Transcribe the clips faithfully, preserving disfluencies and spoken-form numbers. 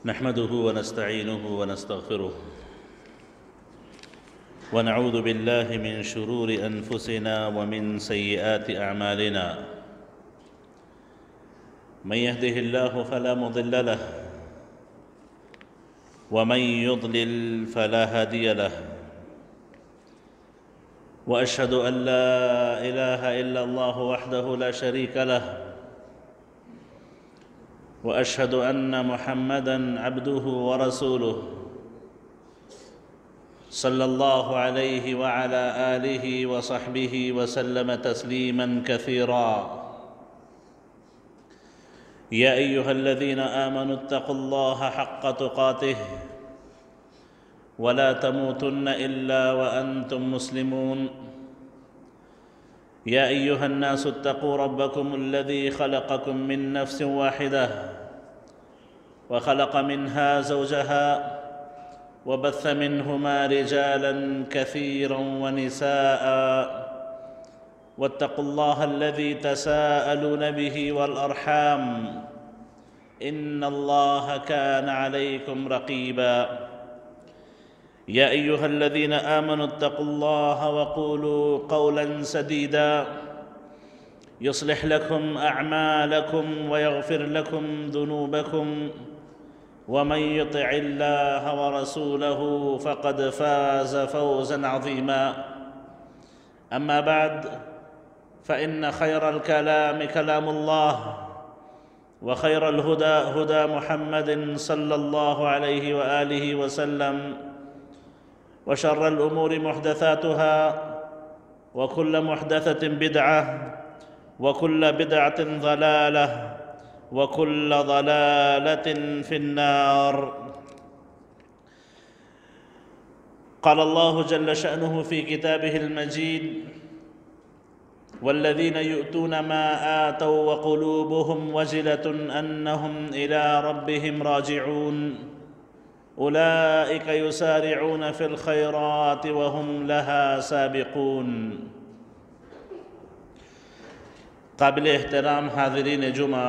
نحمده ونستعينه ونستغفره ونعوذ بالله من شرور أنفسنا ومن سيئات أعمالنا. من يهده الله فلا مضل له ومن يضلل فلا هادي له، وأشهد أن لا إله إلا الله وحده لا شريك له، وأشهد أن محمدًا عبده ورسوله صلى الله عليه وعلى آله وصحبه وسلم تسليماً كثيراً. يا أيها الذين آمنوا اتقوا الله حق تقاته ولا تموتن إلا وأنتم مسلمون. يا أيها الناس اتقوا ربكم الذي خلقكم من نفس واحدة وخلق منها زوجها وبث منهما رجالاً كثيراً ونساء، واتقوا الله الذي تساءلون به والأرحام إن الله كان عليكم رقيباً. يا أيها الذين آمنوا اتقوا الله وقولوا قولاً سديداً يصلح لكم أعمالكم ويغفر لكم ذنوبكم، ومن يطع الله ورسوله فقد فاز فوزاً عظيماً. أما بعد، فإن خير الكلام كلام الله، وخير الهدى هدى محمد صلى الله عليه وآله وسلم، وشر الأمور محدثاتها، وكل محدثة بدعة، وكل بدعة ضلالة، وكل ضلالة في النار. قال الله جل شأنه في كتابه المجيد: والذين يؤتون ما آتوا وقلوبهم وجلة أنهم إلى ربهم راجعون أولئك يسارعون في الخيرات وهم لها سابقون. قابل احترام حاضرین جمعہ،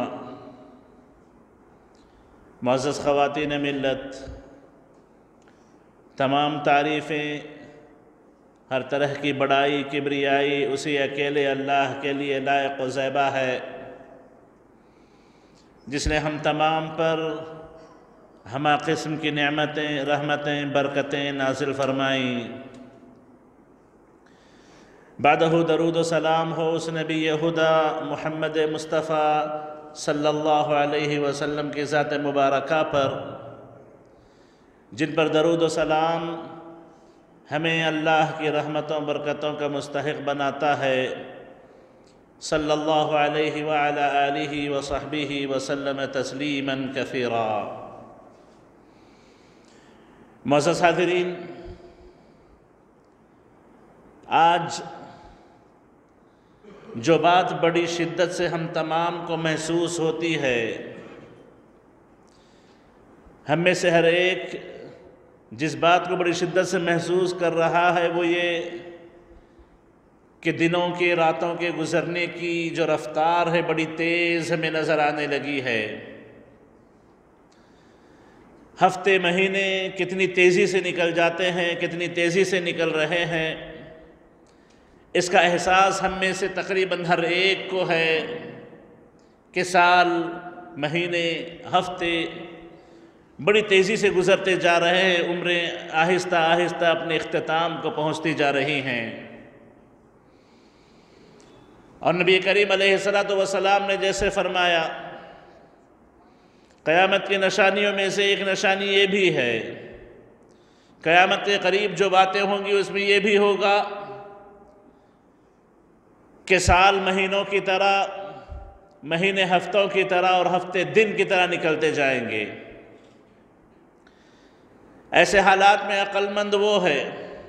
معزز خواتین ملت، تمام تعریفیں، ہر طرح کی بڑائی کبریائی اسی اکیلے اللہ کے لیے لائق و زیبا ہے، جس نے ہم تمام پر ہمہ قسم کی نعمتیں، رحمتیں، برکتیں نازل فرمائیں۔ بعدہ درود و سلام ہو اس نبی خدا محمد مصطفیٰ صلی اللہ علیہ وسلم کی ذات مبارکہ پر، جن پر درود و سلام ہمیں اللہ کی رحمتوں برکتوں کا مستحق بناتا ہے، صلی اللہ علیہ وعلی آلہ وصحبہ وسلم تسلیماً کثیرا۔ معزز حاضرین، آج جو بات بڑی شدت سے ہم تمام کو محسوس ہوتی ہے، ہم میں سے ہر ایک جس بات کو بڑی شدت سے محسوس کر رہا ہے وہ یہ کہ دنوں کے راتوں کے گزرنے کی جو رفتار ہے بڑی تیز ہمیں نظر آنے لگی ہے۔ ہفتے مہینے کتنی تیزی سے نکل جاتے ہیں، کتنی تیزی سے نکل رہے ہیں، اس کا احساس ہم میں سے تقریباً ہر ایک کو ہے کہ سال، مہینے، ہفتے بڑی تیزی سے گزرتے جا رہے ہیں، عمریں آہستہ آہستہ اپنے اختتام کو پہنچتی جا رہی ہیں۔ اور نبی کریم علیہ الصلوۃ والسلام نے جیسے فرمایا، قیامت کی نشانیوں میں سے ایک نشانی یہ بھی ہے، قیامت کے قریب جو باتیں ہوں گی اس میں یہ بھی ہوگا کہ سال مہینوں کی طرح، مہینے ہفتوں کی طرح اور ہفتے دن کی طرح نکلتے جائیں گے۔ ایسے حالات میں عقل مند وہ ہے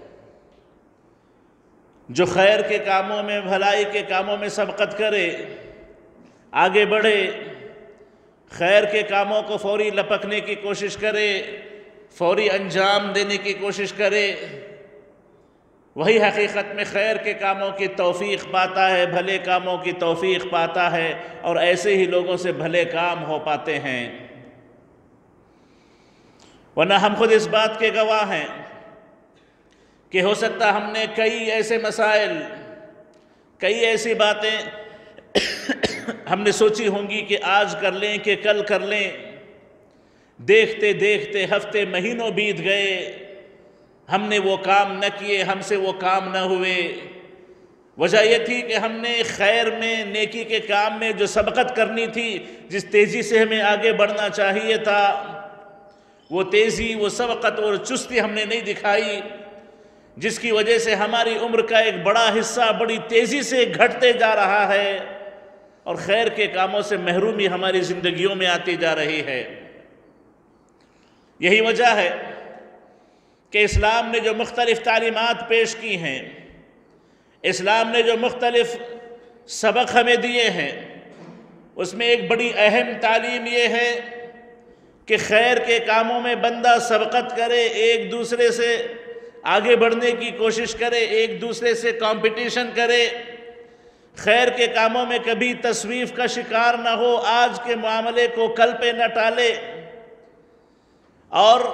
جو خیر کے کاموں میں، بھلائی کے کاموں میں سبقت کرے، آگے بڑھے، خیر کے کاموں کو فوری لپکنے کی کوشش کرے، فوری انجام دینے کی کوشش کرے، وہی حقیقت میں خیر کے کاموں کی توفیق پاتا ہے، بھلے کاموں کی توفیق پاتا ہے، اور ایسے ہی لوگوں سے بھلے کام ہو پاتے ہیں۔ ورنہ ہم خود اس بات کے گواہ ہیں کہ ہو سکتا ہم نے کئی ایسے مسائل، کئی ایسی باتیں ہم نے سوچی ہوں گی کہ آج کر لیں کہ کل کر لیں، دیکھتے دیکھتے ہفتے مہینوں بیت گئے، ہم نے وہ کام نہ کیے، ہم سے وہ کام نہ ہوئے۔ وجہ یہ تھی کہ ہم نے خیر میں، نیکی کے کام میں جو سبقت کرنی تھی، جس تیزی سے ہمیں آگے بڑھنا چاہیے تھا، وہ تیزی، وہ سبقت اور چستی ہم نے نہیں دکھائی، جس کی وجہ سے ہماری عمر کا ایک بڑا حصہ بڑی تیزی سے گھٹتے جا رہا ہے اور خیر کے کاموں سے محرومی ہماری زندگیوں میں آتی جا رہی ہے۔ یہی وجہ ہے کہ اسلام نے جو مختلف تعلیمات پیش کی ہیں، اسلام نے جو مختلف سبق ہمیں دیے ہیں، اس میں ایک بڑی اہم تعلیم یہ ہے کہ خیر کے کاموں میں بندہ سبقت کرے، ایک دوسرے سے آگے بڑھنے کی کوشش کرے، ایک دوسرے سے کمپٹیشن کرے، خیر کے کاموں میں کبھی تسویف کا شکار نہ ہو، آج کے معاملے کو کل پہ نہ ٹالے اور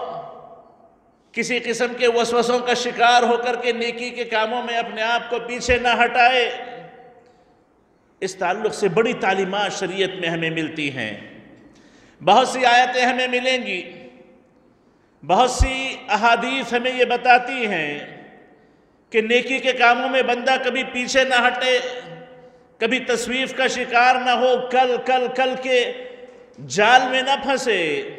کسی قسم کے وسوسوں کا شکار ہو کر کے نیکی کے کاموں میں اپنے آپ کو پیچھے نہ ہٹائے۔ اس تعلق سے بڑی تعلیمات شریعت میں ہمیں ملتی ہیں، بہت سی آیتیں ہمیں ملیں گی، بہت سی احادیث ہمیں یہ بتاتی ہیں کہ نیکی کے کاموں میں بندہ کبھی پیچھے نہ ہٹے، کبھی تسویف کا شکار نہ ہو، کل کل کل کے جال میں نہ پھنسے،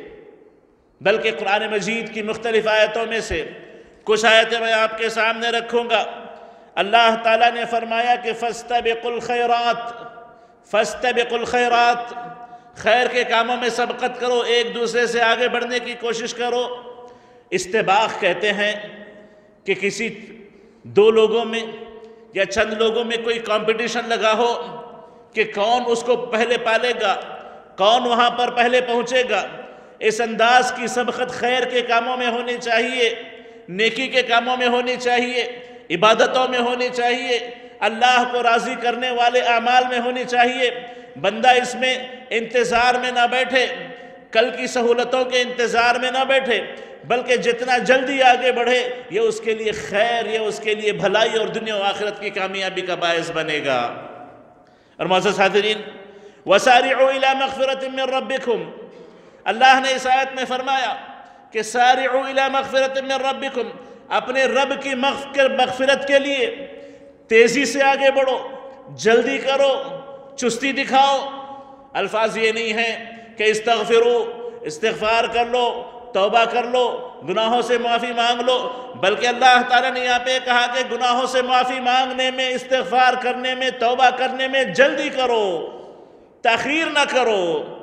بلکہ قرآن مجید کی مختلف آیتوں میں سے کچھ آیتیں میں آپ کے سامنے رکھوں گا۔ اللہ تعالیٰ نے فرمایا کہ فَاسْتَبِقُوا الْخَيْرَاتِ فَاسْتَبِقُوا الْخَيْرَاتِ، خیر کے کاموں میں سبقت کرو، ایک دوسرے سے آگے بڑھنے کی کوشش کرو۔ استباق کہتے ہیں کہ کسی دو لوگوں میں یا چند لوگوں میں کوئی کمپٹیشن لگا ہو کہ کون اس کو پہلے پالے گا، کون وہاں پر پہلے پہنچے گا۔ اس انداز کی سبقت خیر کے کاموں میں ہونی چاہیے، نیکی کے کاموں میں ہونی چاہیے، عبادتوں میں ہونی چاہیے، اللہ کو راضی کرنے والے اعمال میں ہونی چاہیے۔ بندہ اس میں انتظار میں نہ بیٹھے، کل کی سہولتوں کے انتظار میں نہ بیٹھے، بلکہ جتنا جلدی آگے بڑھے یہ اس کے لیے خیر، یہ اس کے لیے بھلائی اور دنیا و آخرت کی کامیابی کا باعث بنے گا۔ اور معزز حاضرین، وَسَارِعُوا إِلَى مَغْفِرَةٍ مِّن رَبِّكُمْ، اللہ نے اس آیت میں فرمایا کہ سارعوا الی مغفرۃ من ربکم، اپنے رب کی مغفرت کے لیے تیزی سے آگے بڑھو، جلدی کرو، چستی دکھاؤ۔ الفاظ یہ نہیں ہیں کہ استغفروا، استغفار کر لو، توبہ کر لو، گناہوں سے معافی مانگ لو، بلکہ اللہ تعالیٰ نے یہاں پہ کہا کہ گناہوں سے معافی مانگنے میں، استغفار کرنے میں، توبہ کرنے میں جلدی کرو، تاخیر نہ کرو۔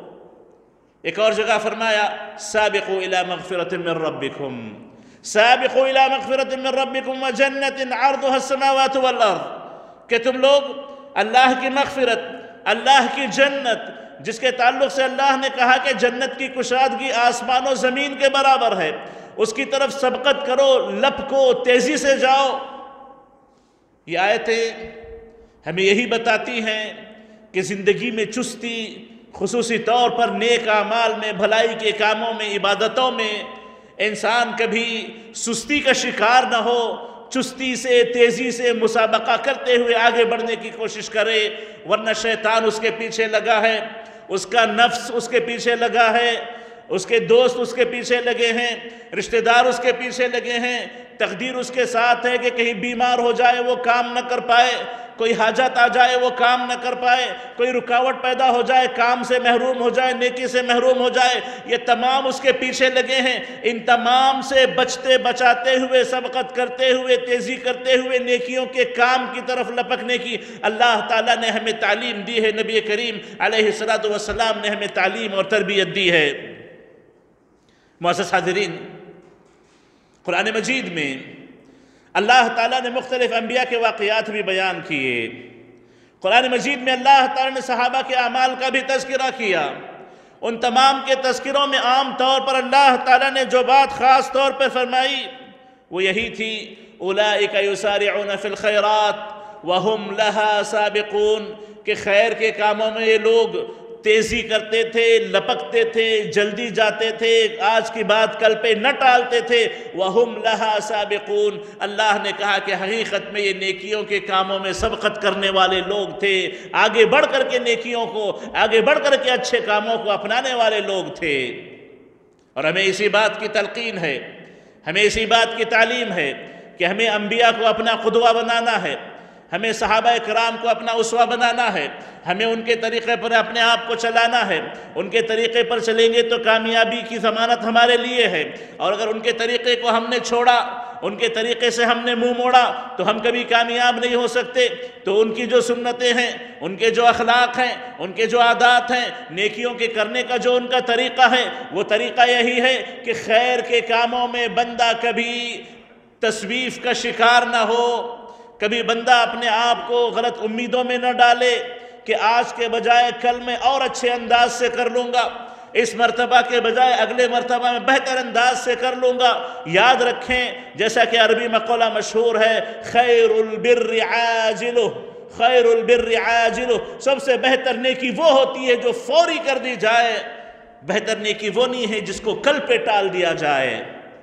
ایک اور جگہ فرمایا سابقوا الی مغفرۃ من ربکم، سابقوا الی مغفرۃ من ربکم وجنۃ عرضها السماوات والارض، کہ تم لوگ اللہ کی مغفرت، اللہ کی جنت، جس کے تعلق سے اللہ نے کہا کہ جنت کی کشادگی آسمان و زمین کے برابر ہے، اس کی طرف سبقت کرو، لپکو، تیزی سے جاؤ۔ یہ آیتیں ہمیں یہی بتاتی ہیں کہ زندگی میں چستی، خصوصی طور پر نیک اعمال میں، بھلائی کے کاموں میں، عبادتوں میں انسان کبھی سستی کا شکار نہ ہو، چستی سے، تیزی سے مسابقہ کرتے ہوئے آگے بڑھنے کی کوشش کرے، ورنہ شیطان اس کے پیچھے لگا ہے، اس کا نفس اس کے پیچھے لگا ہے، اس کے دوست اس کے پیچھے لگے ہیں، رشتہ دار اس کے پیچھے لگے ہیں، تقدیر اس کے ساتھ ہے کہ کہیں بیمار ہو جائے وہ کام نہ کر پائے، کوئی حاجت آ جائے وہ کام نہ کر پائے، کوئی رکاوٹ پیدا ہو جائے، کام سے محروم ہو جائے، نیکی سے محروم ہو جائے، یہ تمام اس کے پیچھے لگے ہیں۔ ان تمام سے بچتے بچاتے ہوئے، سبقت کرتے ہوئے، تیزی کرتے ہوئے نیکیوں کے کام کی طرف لپکنے کی اللہ تعالیٰ نے ہمیں تعلیم دی ہے، نبی کریم علیہ الصلوۃ والسلام نے ہمیں تعلیم اور تربیت دی ہے۔ معزز حاضرین، قرآن مجید میں اللہ تعالیٰ نے مختلف انبیاء کے واقعات بھی بیان کیے۔ قرآن مجید میں اللہ تعالیٰ نے صحابہ کے اعمال کا بھی تذکرہ کیا۔ ان تمام کے تذکروں میں عام طور پر اللہ تعالیٰ نے جو بات خاص طور پر فرمائی وہ یہی تھی، اولئک یسارعون فی الخیرات وہم لہا سابقون، کہ خیر کے کاموں میں یہ لوگ تیزی کرتے تھے، لپکتے تھے، جلدی جاتے تھے، آج کی بات کل پہ نہ ٹالتے تھے۔ وَهُمْ لَهَا سَابِقُونَ، اللہ نے کہا کہ حقیقت میں یہ نیکیوں کے کاموں میں سبقت کرنے والے لوگ تھے، آگے بڑھ کر کے نیکیوں کو، آگے بڑھ کر کے اچھے کاموں کو اپنانے والے لوگ تھے۔ اور ہمیں اسی بات کی تلقین ہے، ہمیں اسی بات کی تعلیم ہے کہ ہمیں انبیاء کو اپنا قدوہ بنانا ہے، ہمیں صحابہ کرام کو اپنا اسوہ بنانا ہے، ہمیں ان کے طریقے پر اپنے آپ کو چلانا ہے۔ ان کے طریقے پر چلیں گے تو کامیابی کی ضمانت ہمارے لیے ہے، اور اگر ان کے طریقے کو ہم نے چھوڑا، ان کے طریقے سے ہم نے منہ موڑا تو ہم کبھی کامیاب نہیں ہو سکتے۔ تو ان کی جو سنتیں ہیں، ان کے جو اخلاق ہیں، ان کے جو عادات ہیں، نیکیوں کے کرنے کا جو ان کا طریقہ ہے، وہ طریقہ یہی ہے کہ خیر کے کاموں میں بندہ کبھی تسویف کا شکار نہ ہو، کبھی بندہ اپنے آپ کو غلط امیدوں میں نہ ڈالے کہ آج کے بجائے کل میں اور اچھے انداز سے کر لوں گا، اس مرتبہ کے بجائے اگلے مرتبہ میں بہتر انداز سے کر لوں گا۔ یاد رکھیں، جیسا کہ عربی مقولہ مشہور ہے، خیر البر عاجلہ، خیر البر عاجلہ، سب سے بہتر نیکی وہ ہوتی ہے جو فوری کر دی جائے، بہتر نیکی وہ نہیں ہے جس کو کل پہ ٹال دیا جائے۔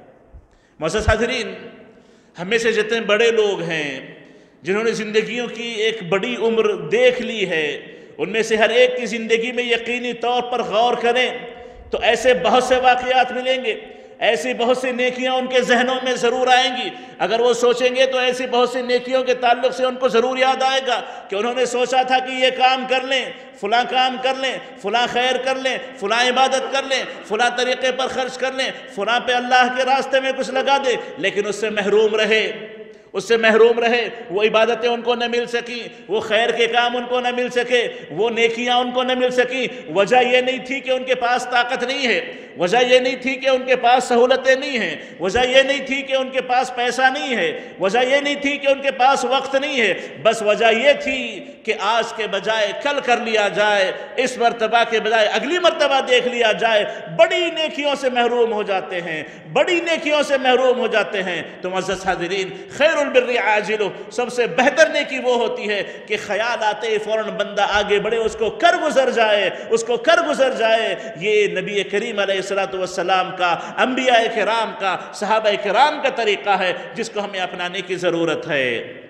معزز حاضرین، ہمیں سے جتنے بڑے لوگ ہیں جنہوں نے زندگیوں کی ایک بڑی عمر دیکھ لی ہے، ان میں سے ہر ایک کی زندگی میں یقینی طور پر غور کریں تو ایسے بہت سے واقعات ملیں گے، ایسی بہت سی نیکیاں ان کے ذہنوں میں ضرور آئیں گی۔ اگر وہ سوچیں گے تو ایسی بہت سی نیکیوں کے تعلق سے ان کو ضرور یاد آئے گا کہ انہوں نے سوچا تھا کہ یہ کام کر لیں، فلاں کام کر لیں، فلاں خیر کر لیں، فلاں عبادت کر لیں، فلاں طریقے پر خرچ کر لیں، فلاں پہ اللہ کے راستے میں کچھ لگا دیں، لیکن اس سے محروم رہے، اس سے محروم رہے۔ وہ عبادتیں ان کو نہ مل سکیں، وہ خیر کے کام ان کو نہ مل سکے، وہ نیکیاں ان کو نہ مل سکیں۔ وجہ یہ نہیں تھی کہ ان کے پاس طاقت نہیں ہے، وجہ یہ نہیں تھی کہ ان کے پاس سہولتیں نہیں ہیں، وجہ یہ نہیں تھی کہ ان کے پاس پیسہ نہیں ہے، وجہ یہ نہیں تھی کہ ان کے پاس وقت نہیں ہے، بس وجہ یہ تھی کہ آج کے بجائے کل کر لیا جائے، اس مرتبہ کے بجائے اگلی مرتبہ دیکھ لیا جائے۔ بڑی نیکیوں سے محروم ہو جاتے ہیں، بڑی نیکیوں سے محروم ہو جاتے ہیں۔ تو معزز حاضرین، خیر البر عاجلہ، سب سے بہتر نیکی وہ ہوتی ہے کہ خیال آتے ہی فوراً بندہ آگے بڑھے، اس کو کر گزر جائے، اس کو کر گزر جائے۔ یہ نبی کریم علیہ السلام کا، انبیاء کرام کا، صحابہ کرام کا طریقہ ہے جس کو ہمیں اپنانے کی ضرورت ہے۔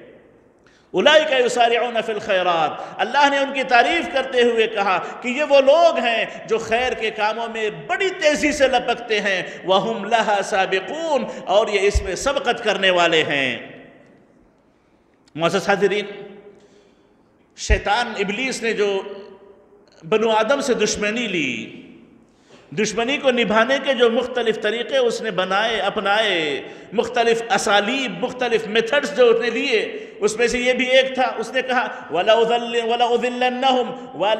اولئک یسارعون فی الخیرات، اللہ نے ان کی تعریف کرتے ہوئے کہا کہ یہ وہ لوگ ہیں جو خیر کے کاموں میں بڑی تیزی سے لپکتے ہیں، وَهُمْ لَهَا سَابِقُونَ، اور یہ اس میں سبقت کرنے والے ہیں۔ معزز حاضرین، شیطان ابلیس نے جو بنو آدم سے دشمنی لی، دشمنی کو نبھانے کے جو مختلف طریقے اس نے بنائے، اپنائے، مختلف اسالیب، مختلف میتھڈز جو اس نے لیے، اس میں سے یہ بھی ایک تھا، اس نے کہا وَلَأُذِلَّنَّهُمْ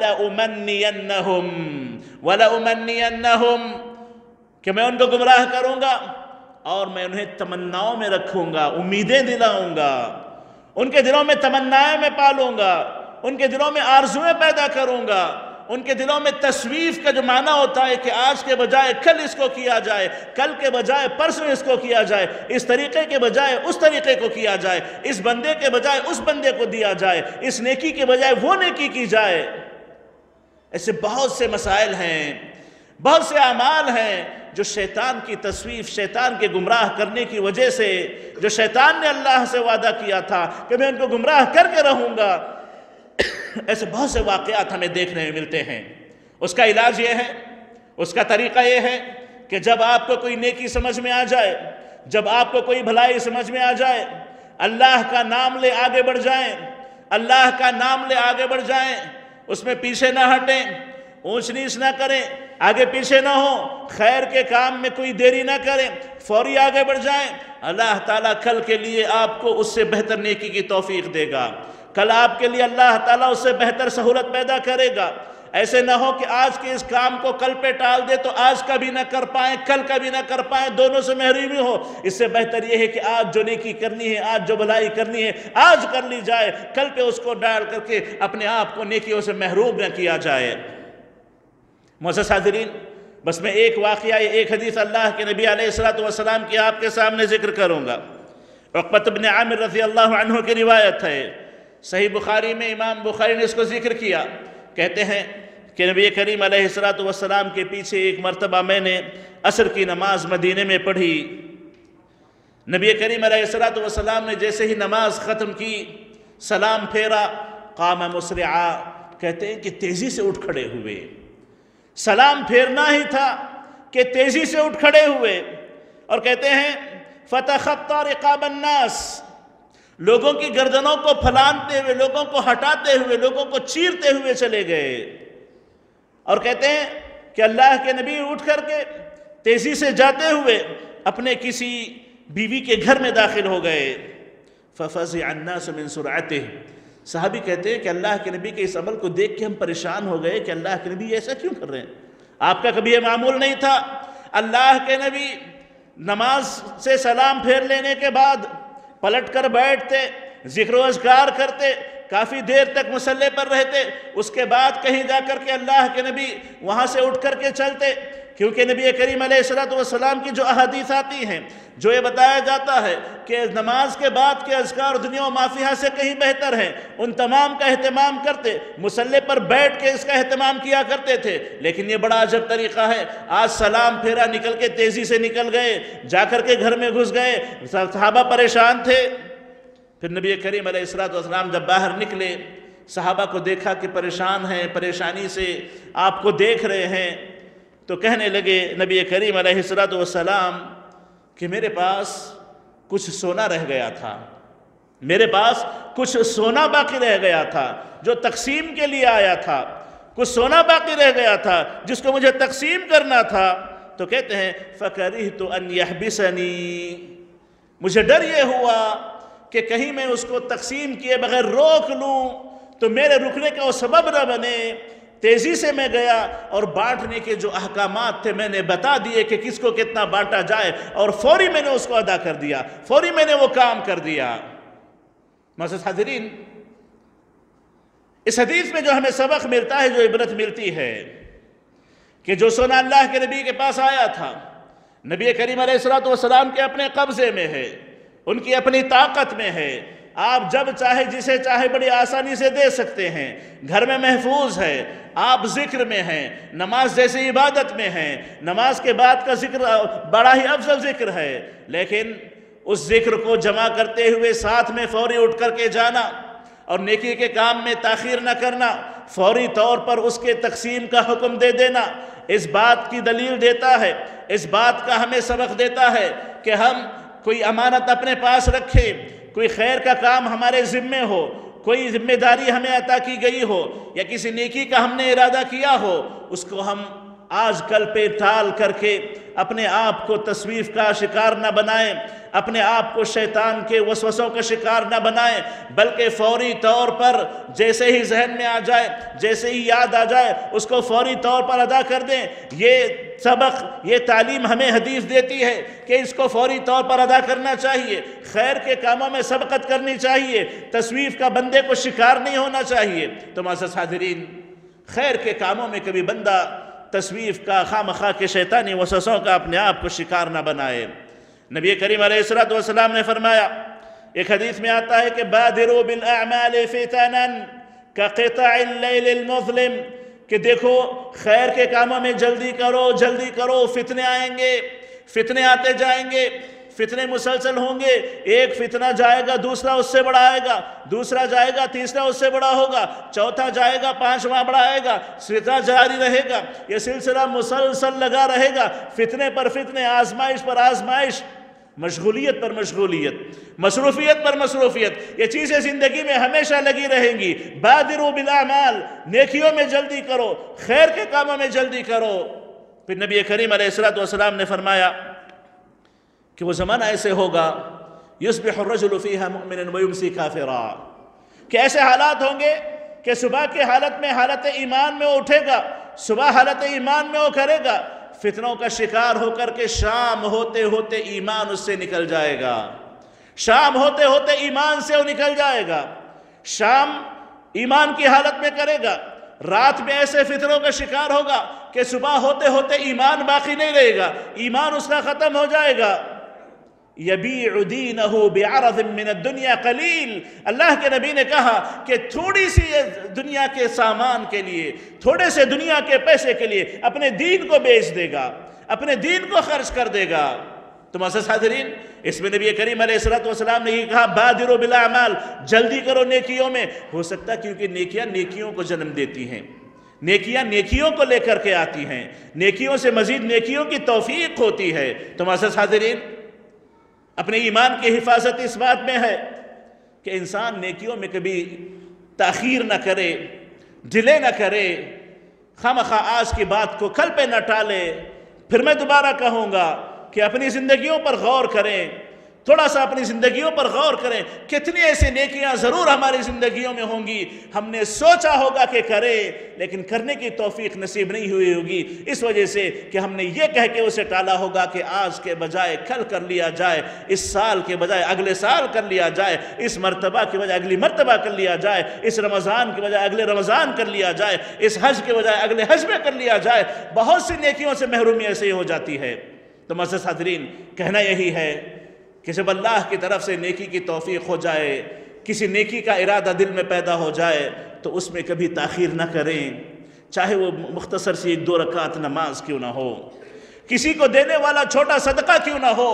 وَلَأُمَنِّيَنَّهُمْ وَلَأُمَنِّيَنَّهُمْ، کہ میں ان کو گمراہ کروں گا اور میں انہیں تمناؤں میں رکھوں گا، امیدیں دلاؤں گا، ان کے دلوں میں تمنائیں میں پالوں گا، ان کے دلوں میں آرزویں پیدا کروں گا، ان کے دلوں میں تسویف کا جو معنی ہوتا ہے کہ آج کے بجائے کل اس کو کیا جائے، کل کے بجائے پرسوں اس کو کیا جائے، اس طریقے کے بجائے اس طریقے کو کیا جائے، اس بندے کے بجائے اس بندے کو دیا جائے، اس نیکی کے بجائے وہ نیکی کی جائے۔ ایسے بہت سے مسائل ہیں، بہت سے اعمال ہیں جو شیطان کی تسویف، شیطان کے گمراہ کرنے کی وجہ سے، جو شیطان نے اللہ سے وعدہ کیا تھا کہ میں ان کو گمراہ کر کے رہوں گا، ایسے بہت سے واقعات ہمیں دیکھنے میں ملتے ہیں۔ اس کا علاج یہ ہے، اس کا طریقہ یہ ہے کہ جب آپ کو کوئی نیکی سمجھ میں آ جائے، جب آپ کو کوئی بھلائی سمجھ میں آ جائے، اللہ کا نام لے آگے بڑھ جائیں، اللہ کا نام لے آگے بڑھ جائیں، اس میں پیچھے نہ ہٹیں، اونچ نیچ نہ کریں، آگے پیچھے نہ ہوں، خیر کے کام میں کوئی دیری نہ کریں، فوری آگے بڑھ جائیں۔ اللہ تعالیٰ کل کے لیے آپ کو اس سے بہتر نیکی کی توفیق دے گا، کل آپ کے لیے اللہ تعالیٰ اس سے بہتر سہولت پیدا کرے گا۔ ایسے نہ ہو کہ آج کے اس کام کو کل پہ ٹال دے تو آج کا بھی نہ کر پائیں، کل کا بھی نہ کر پائیں، دونوں سے محرومی ہو۔ اس سے بہتر یہ ہے کہ آج جو نیکی کرنی ہے، آج جو بھلائی کرنی ہے، آج کر لی جائے، کل پہ اس کو ڈال کر کے اپنے آپ کو نیکیوں سے محروم نہ کیا جائے۔ معزز حاضرین، بس میں ایک واقعہ، ایک حدیث اللہ کے نبی علیہ السلام کی آپ کے سامنے ذکر کروں گا۔ عقبۃ بن عامر رضی اللہ عنہ کی روایت ہے، صحیح بخاری میں امام بخاری نے اس کو ذکر کیا، کہتے ہیں کہ نبی کریم علیہ الصلوۃ والسلام کے پیچھے ایک مرتبہ میں نے عصر کی نماز مدینے میں پڑھی۔ نبی کریم علیہ الصلوۃ والسلام نے جیسے ہی نماز ختم کی، سلام پھیرا، قام مسرعا، کہتے ہیں کہ تیزی سے اٹھ کھڑے ہوئے۔ سلام پھیرنا ہی تھا کہ تیزی سے اٹھ کھڑے ہوئے، اور کہتے ہیں فتخطى رقاب الناس، لوگوں کی گردنوں کو پھلانتے ہوئے، لوگوں کو ہٹاتے ہوئے، لوگوں کو چیرتے ہوئے چلے گئے۔ اور کہتے ہیں کہ اللہ کے نبی اٹھ کر کے تیزی سے جاتے ہوئے اپنے کسی بیوی کے گھر میں داخل ہو گئے۔ ففزع الناس من سرعته، صحابی کہتے ہیں کہ اللہ کے نبی کے اس عمل کو دیکھ کے ہم پریشان ہو گئے کہ اللہ کے نبی ایسا کیوں کر رہے ہیں؟ آپ کا کبھی یہ معمول نہیں تھا۔ اللہ کے نبی نماز سے سلام پھیر لینے کے بعد پلٹ کر بیٹھتے، ذکر و اذکار کرتے، کافی دیر تک مصلی پر رہتے، اس کے بعد کہیں جا کر کے اللہ کے نبی وہاں سے اٹھ کر کے چلتے، کیونکہ نبی کریم علیہ الصلوۃ والسلام کی جو احادیث آتی ہیں، جو یہ بتایا جاتا ہے کہ نماز کے بعد کے اذکار دنیا و ما فیہا سے کہیں بہتر ہیں، ان تمام کا اہتمام کرتے، مصلی پر بیٹھ کے اس کا اہتمام کیا کرتے تھے۔ لیکن یہ بڑا عجب طریقہ ہے، آج سلام پھیرا، نکل کے تیزی سے نکل گئے، جا کر کے گھر میں گھس گئے، صحابہ پریشان تھے۔ پھر نبی کریم علیہ الصلوۃ والسلام جب باہر نکلے، صحابہ کو دیکھا کہ پریشان ہیں، پریشانی سے آپ کو دیکھ رہے ہیں، تو کہنے لگے نبی کریم علیہ الصلوۃ والسلام کہ میرے پاس کچھ سونا رہ گیا تھا، میرے پاس کچھ سونا باقی رہ گیا تھا جو تقسیم کے لیے آیا تھا، کچھ سونا باقی رہ گیا تھا جس کو مجھے تقسیم کرنا تھا۔ تو کہتے ہیں فَكَرِهْتُ أَنْ يَحْبِسَنِي، مجھے ڈر یہ ہوا کہ کہیں میں اس کو تقسیم کیے بغیر روک لوں تو میرے رکنے کا وہ سبب نہ بنے۔ تیزی سے میں گیا اور بانٹنے کے جو احکامات تھے میں نے بتا دیے کہ کس کو کتنا بانٹا جائے، اور فوری میں نے اس کو ادا کر دیا، فوری میں نے وہ کام کر دیا۔ معزز حاضرین، اس حدیث میں جو ہمیں سبق ملتا ہے، جو عبرت ملتی ہے، کہ جو سونا اللہ کے نبی کے پاس آیا تھا، نبی کریم علیہ الصلوۃ والسلام کے اپنے قبضے میں ہے، ان کی اپنی طاقت میں ہے، آپ جب چاہے جسے چاہے بڑی آسانی سے دے سکتے ہیں، گھر میں محفوظ ہے، آپ ذکر میں ہیں، نماز جیسی عبادت میں ہیں، نماز کے بعد کا ذکر بڑا ہی افضل ذکر ہے، لیکن اس ذکر کو جمع کرتے ہوئے ساتھ میں فوری اٹھ کر کے جانا اور نیکی کے کام میں تاخیر نہ کرنا، فوری طور پر اس کے تقسیم کا حکم دے دینا، اس بات کی دلیل دیتا ہے، اس بات کا ہمیں سبق دیتا ہے کہ ہم کوئی امانت اپنے پاس رکھیں، کوئی خیر کا کام ہمارے ذمے ہو، کوئی ذمہ داری ہمیں عطا کی گئی ہو، یا کسی نیکی کا ہم نے ارادہ کیا ہو، اس کو ہم آج کل پہ ٹال کر کے اپنے آپ کو تسویف کا شکار نہ بنائیں، اپنے آپ کو شیطان کے وسوسوں کا شکار نہ بنائیں، بلکہ فوری طور پر جیسے ہی ذہن میں آ جائے، جیسے ہی یاد آ جائے، اس کو فوری طور پر ادا کر دیں۔ یہ سبق، یہ تعلیم ہمیں حدیث دیتی ہے کہ اس کو فوری طور پر ادا کرنا چاہیے، خیر کے کاموں میں سبقت کرنی چاہیے، تسویف کا بندے کو شکار نہیں ہونا چاہیے۔ تو معزز حاضرین، خیر کے کاموں میں کبھی بندہ تسویف کا، خواہ مخواہ کے شیطانی وسوسوں کا اپنے آپ کو شکار نہ بنائے۔ نبی کریم علیہ الصلوۃ والسلام نے فرمایا، ایک حدیث میں آتا ہے کہ بادروا بالاعمال فتنا كقطع اللیل المظلم، کہ دیکھو خیر کے کاموں میں جلدی کرو، جلدی کرو، فتنے آئیں گے، فتنے آتے جائیں گے، فتنے مسلسل ہوں گے، ایک فتنہ جائے گا دوسرا اس سے بڑا آئے گا، دوسرا جائے گا تیسرا اس سے بڑا ہوگا، چوتھا جائے گا پانچواں بڑا آئے گا، سلسلہ جاری رہے گا، یہ سلسلہ مسلسل لگا رہے گا، فتنے پر فتنے، آزمائش پر آزمائش، مشغولیت پر مشغولیت، مصروفیت پر مصروفیت، یہ چیزیں زندگی میں ہمیشہ لگی رہیں گی۔ بادروا بالاعمال، نیکیوں میں جلدی کرو، خیر کے کاموں میں جلدی کرو۔ پھر نبی کریم علیہ الصلوۃ والسلام نے فرمایا کہ وہ زمانہ ایسے ہوگا یصبح الرجل فیہا مؤمنا ویمسی کافرا، کہ ایسے حالات ہوں گے کہ صبح کی حالت میں حالت ایمان میں وہ اٹھے گا، صبح حالت ایمان میں وہ کرے گا، فتنوں کا شکار ہو کر کے شام ہوتے ہوتے ایمان اس سے نکل جائے گا، شام ہوتے ہوتے ایمان سے وہ نکل جائے گا، شام ایمان کی حالت میں کرے گا، رات میں ایسے فتنوں کا شکار ہوگا کہ صبح ہوتے ہوتے ایمان باقی نہیں رہے گا، ایمان اس کا ختم ہو جائے گا، یبیع دینہ بعرض من الدنیا قلیل، اللہ کے نبی نے کہا کہ تھوڑی سی دنیا کے سامان کے لیے، تھوڑے سے دنیا کے پیسے کے لیے اپنے دین کو بیچ دے گا، اپنے دین کو خرچ کر دے گا۔ تو معزز حاضرین، اس میں نبی کریم علیہ السلام نے یہ کہا بادروا بالاعمال، جلدی کرو نیکیوں میں۔ ہو سکتا ہے کیونکہ نیکیاں نیکیوں کو جنم دیتی ہیں، نیکیاں نیکیوں کو لے کر کے آتی ہیں، نیکیوں سے مزید نیکیوں کی توفیق ہوتی ہے۔ تو معزز حاضرین، اپنے ایمان کی حفاظت اس بات میں ہے کہ انسان نیکیوں میں کبھی تاخیر نہ کرے، ڈیلے نہ کرے، خواہ آج کی بات کو کل پہ نہ ٹالے۔ پھر میں دوبارہ کہوں گا کہ اپنی زندگیوں پر غور کریں، تھوڑا سا اپنی زندگیوں پر غور کریں، کتنی ایسی نیکیاں ضرور ہماری زندگیوں میں ہوں گی، ہم نے سوچا ہوگا کہ کریں لیکن کرنے کی توفیق نصیب نہیں ہوئی ہوگی، اس وجہ سے کہ ہم نے یہ کہہ کے اسے ٹالا ہوگا کہ آج کے بجائے کل کر لیا جائے، اس سال کے بجائے اگلے سال کر لیا جائے، اس مرتبہ کے بجائے اگلی مرتبہ کر لیا جائے، اس رمضان کے بجائے اگلے رمضان کر لیا جائے، اس حج کے بجائے اگلے حج میں کر لیا جائے۔ بہت سی نیکیوں سے محرومی ایسے ہی ہو جاتی ہے۔ تو معزز حاضرین، کہنا یہی ہے کہ جب اللہ کی طرف سے نیکی کی توفیق ہو جائے، کسی نیکی کا ارادہ دل میں پیدا ہو جائے تو اس میں کبھی تاخیر نہ کریں، چاہے وہ مختصر سی ایک دو رکعت نماز کیوں نہ ہو، کسی کو دینے والا چھوٹا صدقہ کیوں نہ ہو،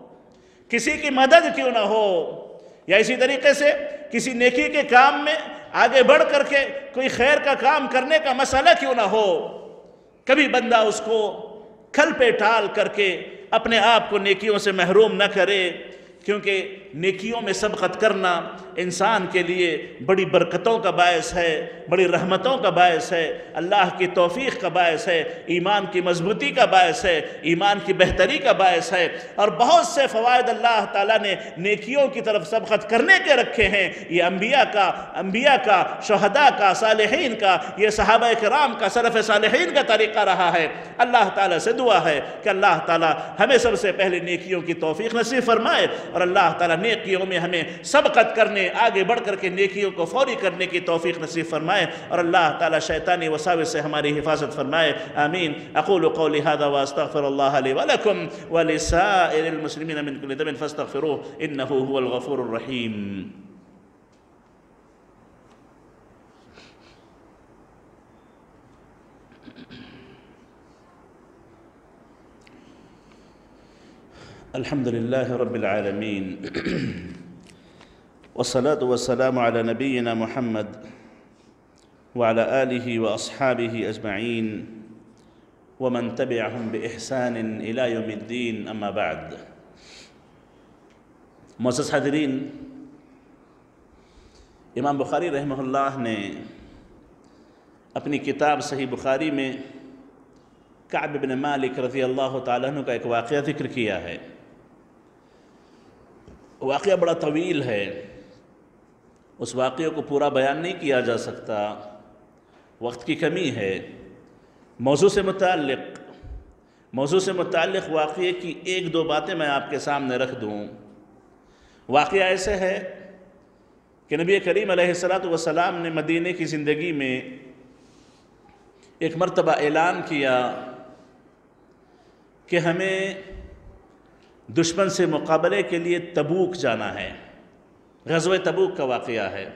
کسی کی مدد کیوں نہ ہو، یا اسی طریقے سے کسی نیکی کے کام میں آگے بڑھ کر کے کوئی خیر کا کام کرنے کا مسئلہ کیوں نہ ہو، کبھی بندہ اس کو کھل پہ ٹال کر کے اپنے آپ کو نیکیوں سے محروم نہ کرے، کیونکہ نیکیوں میں سبقت کرنا انسان کے لیے بڑی برکتوں کا باعث ہے، بڑی رحمتوں کا باعث ہے، اللہ کی توفیق کا باعث ہے، ایمان کی مضبوطی کا باعث ہے، ایمان کی بہتری کا باعث ہے، اور بہت سے فوائد اللہ تعالیٰ نے نیکیوں کی طرف سبقت کرنے کے رکھے ہیں۔ یہ انبیاء کا انبیاء کا شہداء کا، صالحین کا، یہ صحابہ کرام کا، سلف صالحین کا طریقہ رہا ہے۔ اللہ تعالیٰ سے دعا ہے کہ اللہ تعالیٰ ہمیں سب سے پہلے نیکیوں کی توفیق نصیب فرمائے، اور اللہ تعالیٰ نیکیوں میں ہمیں سبقت کرنے، آگے بڑھ کر کے نیکیوں کو فوری کرنے کی توفیق نصیب فرمائے، اور اللہ تعالیٰ شیطانی وساوس سے ہماری حفاظت فرمائے۔ آمین۔ اقول قولی ھذا واستغفر اللہ لی ولکم ولسائر المسلمین من کل ذنب فاستغفروہ انہ هو الغفور الرحیم۔ الحمد لله رب العالمين والصلاة والسلام على نبينا محمد وعلى آله وأصحابه أجمعين ومن تبعهم بإحسان إلى يوم الدين، أما بعد۔ معزز حاضرین، امام بخاری رحمہ اللہ نے اپنی کتاب صحیح بخاری میں کعب بن مالک رضی اللہ تعالیٰ عنہ کا ایک واقعہ ذکر کیا ہے۔ واقعہ بڑا طویل ہے، اس واقعے کو پورا بیان نہیں کیا جا سکتا، وقت کی کمی ہے۔ موضوع سے متعلق موضوع سے متعلق واقعے کی ایک دو باتیں میں آپ کے سامنے رکھ دوں۔ واقعہ ایسے ہے کہ نبی کریم علیہ السلام نے مدینے کی زندگی میں ایک مرتبہ اعلان کیا کہ ہمیں دشمن سے مقابلے کے لیے تبوک جانا ہے۔ غزوہ تبوک کا واقعہ ہے،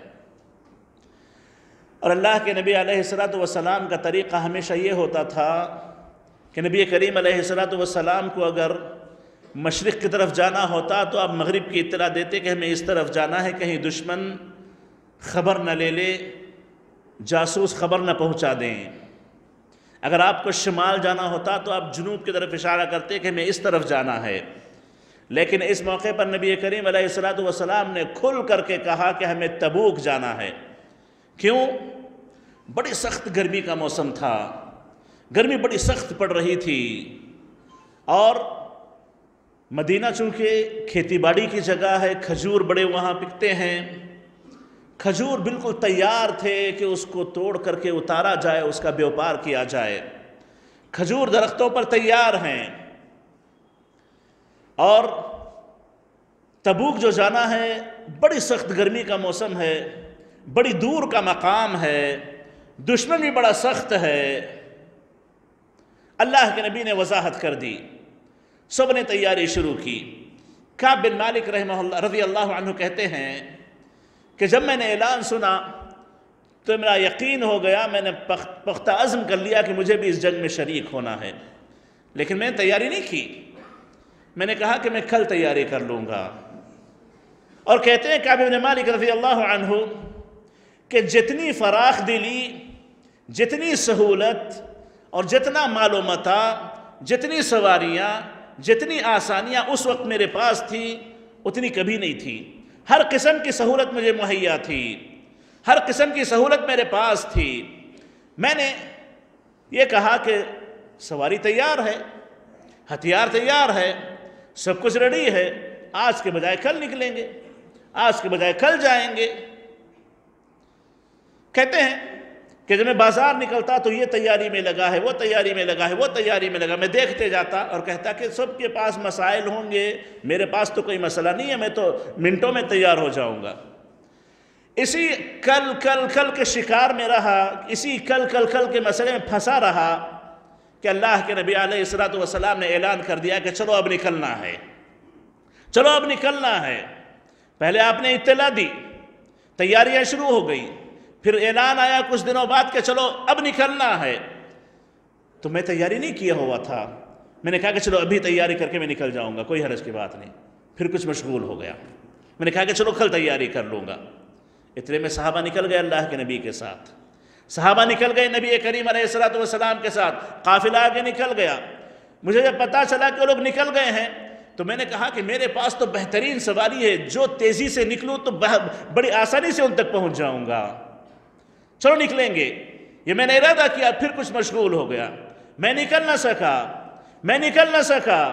اور اللہ کے نبی علیہ السلام کا طریقہ ہمیشہ یہ ہوتا تھا کہ نبی کریم علیہ السلام کو اگر مشرق کی طرف جانا ہوتا تو آپ مغرب کی اطلاع دیتے کہ ہمیں اس طرف جانا ہے، کہیں دشمن خبر نہ لے لے، جاسوس خبر نہ پہنچا دیں۔ اگر آپ کو شمال جانا ہوتا تو آپ جنوب کی طرف اشارہ کرتے کہ ہمیں اس طرف جانا ہے۔ لیکن اس موقع پر نبی کریم علیہ السلام نے کھل کر کے کہا کہ ہمیں تبوک جانا ہے۔ کیوں؟ بڑی سخت گرمی کا موسم تھا، گرمی بڑی سخت پڑ رہی تھی، اور مدینہ چونکہ کھیتی باڑی کی جگہ ہے، کھجور بڑے وہاں پکتے ہیں، کھجور بالکل تیار تھے کہ اس کو توڑ کر کے اتارا جائے، اس کا بیوپار کیا جائے۔ کھجور درختوں پر تیار ہیں، اور تبوک جو جانا ہے بڑی سخت گرمی کا موسم ہے، بڑی دور کا مقام ہے، دشمن بھی بڑا سخت ہے۔ اللہ کے نبی نے وضاحت کر دی، سب نے تیاری شروع کی کعب بن مالک رحمہ اللہ رضی اللہ عنہ کہتے ہیں کہ جب میں نے اعلان سنا تو میرا یقین ہو گیا، میں نے پختہ عزم کر لیا کہ مجھے بھی اس جنگ میں شریک ہونا ہے، لیکن میں نے تیاری نہیں کی۔ میں نے کہا کہ میں کل تیاری کر لوں گا۔ اور کہتے ہیں کعب بن مالک رضی اللہ عنہ کہ جتنی فراخ دلی، جتنی سہولت اور جتنا مال و متاع، جتنی سواریاں، جتنی آسانیاں اس وقت میرے پاس تھی اتنی کبھی نہیں تھی۔ ہر قسم کی سہولت مجھے مہیا تھی، ہر قسم کی سہولت میرے پاس تھی۔ میں نے یہ کہا کہ سواری تیار ہے، ہتھیار تیار ہے، سب کچھ ریڈی ہے، آج کے بجائے کل نکلیں گے، آج کے بجائے کل جائیں گے۔ کہتے ہیں کہ جب میں بازار نکلتا تو یہ تیاری میں لگا ہے، وہ تیاری میں لگا ہے، وہ تیاری میں لگا، میں دیکھتے جاتا اور کہتا کہ سب کے پاس مسائل ہوں گے، میرے پاس تو کوئی مسئلہ نہیں ہے، میں تو منٹوں میں تیار ہو جاؤں گا۔ اسی کل کل کل کے شکار میں رہا، اسی کل کل کل کے مسئلے میں پھنسا رہا کہ اللہ کے نبی علیہ الصلوۃ والسلام نے اعلان کر دیا کہ چلو اب نکلنا ہے، چلو اب نکلنا ہے۔ پہلے آپ نے اطلاع دی، تیاریاں شروع ہو گئی، پھر اعلان آیا کچھ دنوں بعد کہ چلو اب نکلنا ہے۔ تو میں تیاری نہیں کیا ہوا تھا، میں نے کہا کہ چلو ابھی تیاری کر کے میں نکل جاؤں گا، کوئی حرج کی بات نہیں۔ پھر کچھ مشغول ہو گیا، میں نے کہا کہ چلو کل تیاری کر لوں گا۔ اتنے میں صحابہ نکل گئے اللہ کے نبی کے ساتھ، صحابہ نکل گئے نبی کریم علیہ الصلوۃ والسلام کے ساتھ، قافلہ آگے نکل گیا۔ مجھے جب پتہ چلا کہ وہ لوگ نکل گئے ہیں تو میں نے کہا کہ میرے پاس تو بہترین سواری ہے، جو تیزی سے نکلوں تو بڑی آسانی سے ان تک پہنچ جاؤں گا، چلو نکلیں گے۔ یہ میں نے ارادہ کیا، پھر کچھ مشغول ہو گیا، میں نکل نہ سکا، میں نکل نہ سکا۔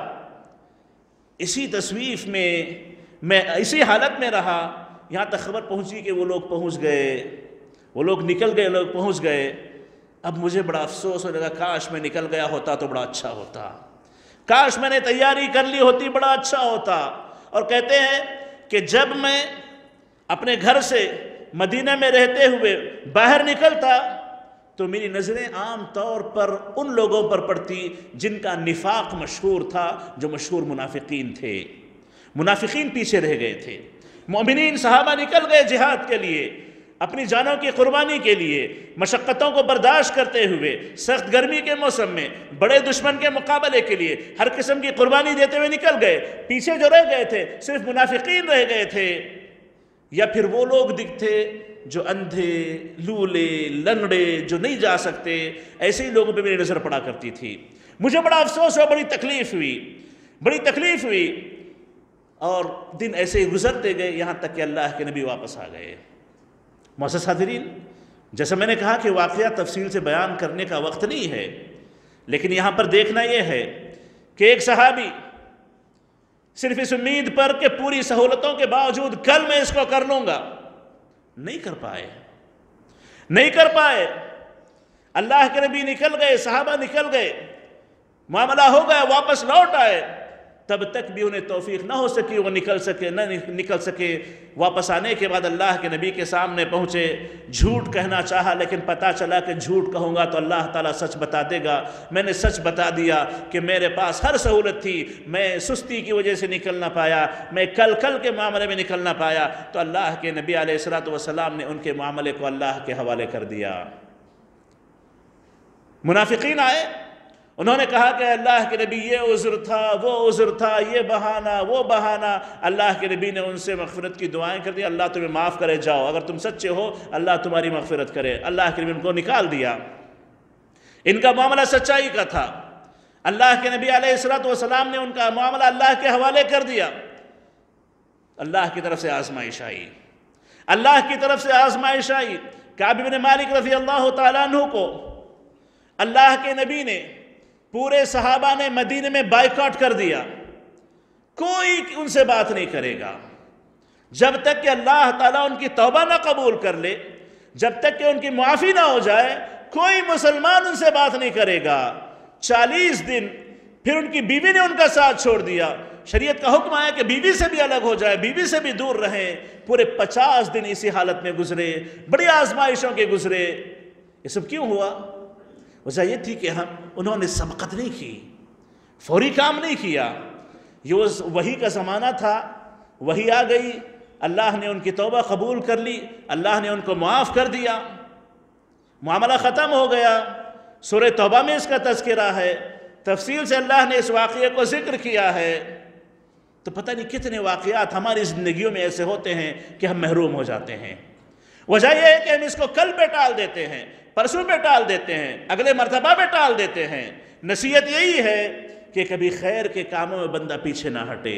اسی تصویف میں میں اسی حالت میں رہا، یہاں تک خبر پہنچی کہ وہ لوگ پہنچ گئے، وہ لوگ نکل گئے، لوگ پہنچ گئے۔ اب مجھے بڑا افسوس ہونے لگا، کاش میں نکل گیا ہوتا تو بڑا اچھا ہوتا، کاش میں نے تیاری کر لی ہوتی بڑا اچھا ہوتا۔ اور کہتے ہیں کہ جب میں اپنے گھر سے مدینہ میں رہتے ہوئے باہر نکلتا تو میری نظریں عام طور پر ان لوگوں پر پڑتی جن کا نفاق مشہور تھا، جو مشہور منافقین تھے۔ منافقین پیچھے رہ گئے تھے، مومنین صحابہ نکل گئے جہاد کے لیے، اپنی جانوں کی قربانی کے لیے، مشقتوں کو برداشت کرتے ہوئے، سخت گرمی کے موسم میں بڑے دشمن کے مقابلے کے لیے ہر قسم کی قربانی دیتے ہوئے نکل گئے۔ پیچھے جو رہ گئے تھے صرف منافقین رہ گئے تھے، یا پھر وہ لوگ دکھتے جو اندھے، لولے، لنگڑے، جو نہیں جا سکتے، ایسے ہی لوگوں پہ میری نظر پڑا کرتی تھی۔ مجھے بڑا افسوس ہوا، بڑی تکلیف ہوئی، بڑی تکلیف ہوئی۔ اور دن ایسے ہی گزرتے گئے یہاں تک کہ اللہ کے نبی واپس آ گئے۔ معزز حاضرین، جیسا میں نے کہا کہ واقعہ تفصیل سے بیان کرنے کا وقت نہیں ہے، لیکن یہاں پر دیکھنا یہ ہے کہ ایک صحابی صرف اس امید پر کہ پوری سہولتوں کے باوجود کل میں اس کو کر لوں گا، نہیں کر پائے، نہیں کر پائے۔ اللہ کے نبی نکل گئے، صحابہ نکل گئے، معاملہ ہو گیا، واپس لوٹ آئے، تب تک بھی انہیں توفیق نہ ہو سکی وہ نکل سکے نہ نکل سکے۔ واپس آنے کے بعد اللہ کے نبی کے سامنے پہنچے، جھوٹ کہنا چاہا لیکن پتہ چلا کہ جھوٹ کہوں گا تو اللہ تعالیٰ سچ بتا دے گا۔ میں نے سچ بتا دیا کہ میرے پاس ہر سہولت تھی، میں سستی کی وجہ سے نکل نہ پایا، میں کل کل کے معاملے میں نکل نہ پایا، تو اللہ کے نبی علیہ الصلوۃ والسلام نے ان کے معاملے کو اللہ کے حوالے کر دیا۔ منافقین آئے، انہوں نے کہا کہ اللہ کے نبی یہ عذر تھا، وہ عذر تھا، یہ بہانہ، وہ بہانہ۔ اللہ کے نبی نے ان سے مغفرت کی دعائیں کر دی، اللہ تمہیں معاف کرے، جاؤ، اگر تم سچے ہو اللہ تمہاری مغفرت کرے۔ اللہ کے نبی ان کو نکال دیا، ان کا معاملہ سچائی کا تھا۔ اللہ کے نبی علیہ الصلوۃ والسلام نے ان کا معاملہ اللہ کے حوالے کر دیا۔ اللہ کی طرف سے آزمائش آئی، اللہ کی طرف سے آزمائش آئی۔ کعب بن مالک رضی اللہ تعالیٰ عنہ کو اللہ کے نبی نے، پورے صحابہ نے مدینے میں بائیکاٹ کر دیا، کوئی ان سے بات نہیں کرے گا جب تک کہ اللہ تعالیٰ ان کی توبہ نہ قبول کر لے، جب تک کہ ان کی معافی نہ ہو جائے، کوئی مسلمان ان سے بات نہیں کرے گا۔ چالیس دن پھر ان کی بیوی نے ان کا ساتھ چھوڑ دیا، شریعت کا حکم آیا کہ بیوی سے بھی الگ ہو جائے، بیوی سے بھی دور رہیں۔ پورے پچاس دن اسی حالت میں گزرے، بڑی آزمائشوں کے گزرے۔ یہ سب کیوں ہوا؟ وجہ یہ تھی کہ ہم انہوں نے سبقت نہیں کی، فوری کام نہیں کیا، یہ وہ وحی کا زمانہ تھا، وحی آ گئی، اللہ نے ان کی توبہ قبول کر لی، اللہ نے ان کو معاف کر دیا، معاملہ ختم ہو گیا۔ سورہ توبہ میں اس کا تذکرہ ہے، تفصیل سے اللہ نے اس واقعے کو ذکر کیا ہے۔ تو پتہ نہیں کتنے واقعات ہماری زندگیوں میں ایسے ہوتے ہیں کہ ہم محروم ہو جاتے ہیں۔ وجہ یہ ہے کہ ہم اس کو کل پہ ٹال دیتے ہیں، پرسوں پہ ٹال دیتے ہیں، اگلے مرتبہ پہ ٹال دیتے ہیں۔ نصیحت یہی ہے کہ کبھی خیر کے کاموں میں بندہ پیچھے نہ ہٹے،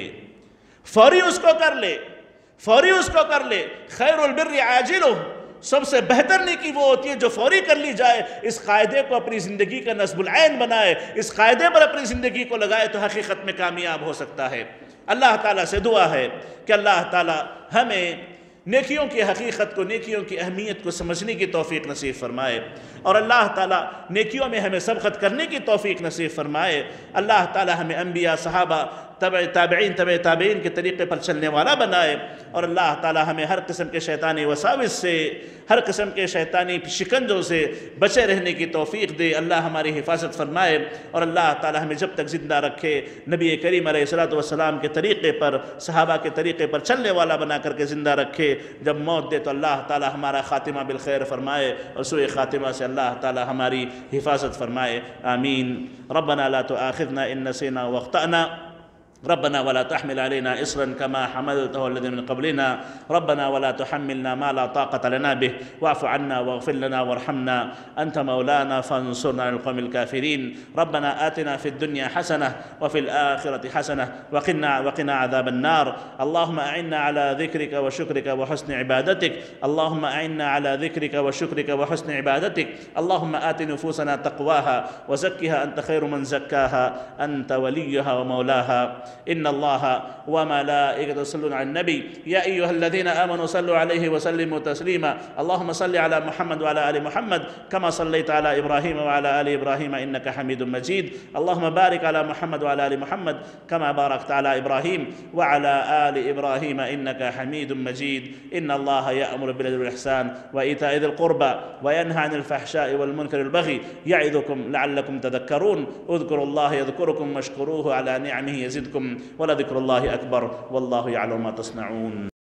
فوری اس کو کر لے، فوری اس کو کر لے۔ خیر البر عاجلہ، سب سے بہتر نیکی وہ ہوتی ہے جو فوری کر لی جائے۔ اس قاعدے کو اپنی زندگی کا نصب العین بنائے، اس قاعدے پر اپنی زندگی کو لگائے تو حقیقت میں کامیاب ہو سکتا ہے۔ اللہ تعالیٰ سے دعا ہے کہ اللہ تعالیٰ ہمیں نیکیوں کی حقیقت کو، نیکیوں کی اہمیت کو سمجھنے کی توفیق نصیب فرمائے، اور اللہ تعالیٰ نیکیوں میں ہمیں سبقت کرنے کی توفیق نصیب فرمائے۔ اللہ تعالیٰ ہمیں انبیاء، صحابہ، تبع تابعین تبع تابعین کے طریقے پر چلنے والا بنائے، اور اللہ تعالیٰ ہمیں ہر قسم کے شیطانی وساوس سے، ہر قسم کے شیطانی شکنجوں سے بچے رہنے کی توفیق دے۔ اللہ ہماری حفاظت فرمائے، اور اللہ تعالیٰ ہمیں جب تک زندہ رکھے نبی کریم علیہ الصلوۃ والسلام کے طریقے پر، صحابہ کے طریقے پر چلنے والا بنا کر کے زندہ رکھے۔ جب موت دے تو اللہ تعالیٰ ہمارا خاتمہ بالخیر فرمائے، اور سوء خاتمہ سے اللہ تعالیٰ ہماری حفاظت فرمائے۔ آمین۔ ربنا لا تؤاخذنا ان نسينا واخطأنا، ربنا ولا تحمل علينا إصرا كما حملته الذين من قبلنا، ربنا ولا تحملنا ما لا طاقة لنا به، واعف عنا واغفر لنا وارحمنا، أنت مولانا فانصرنا على القوم الكافرين. ربنا آتنا في الدنيا حسنة وفي الآخرة حسنة وقنا وقنا عذاب النار. اللهم أعنا على ذكرك وشكرك وحسن عبادتك، اللهم أعنا على ذكرك وشكرك وحسن عبادتك. اللهم آت نفوسنا تقواها وزكها أنت خير من زكاها، أنت وليها ومولاها. إن الله وملائكته يصلون على النبي يا أيها الذين آمنوا صلوا عليه وسلموا تسليما. اللهم صل على محمد وعلى آل محمد كما صليت على إبراهيم وعلى آل إبراهيم إنك حميد مجيد. اللهم بارك على محمد وعلى آل محمد كما باركت على إبراهيم وعلى آل إبراهيم إنك حميد مجيد. إن الله يأمر بالعدل والإحسان وإيتاء ذي القربى وينهى عن الفحشاء والمنكر والبغي يعظكم لعلكم تذكرون. اذكروا الله يذكركم واشكروه على نعمه يزدكم ولذكر الله أكبر والله يعلم ما تصنعون.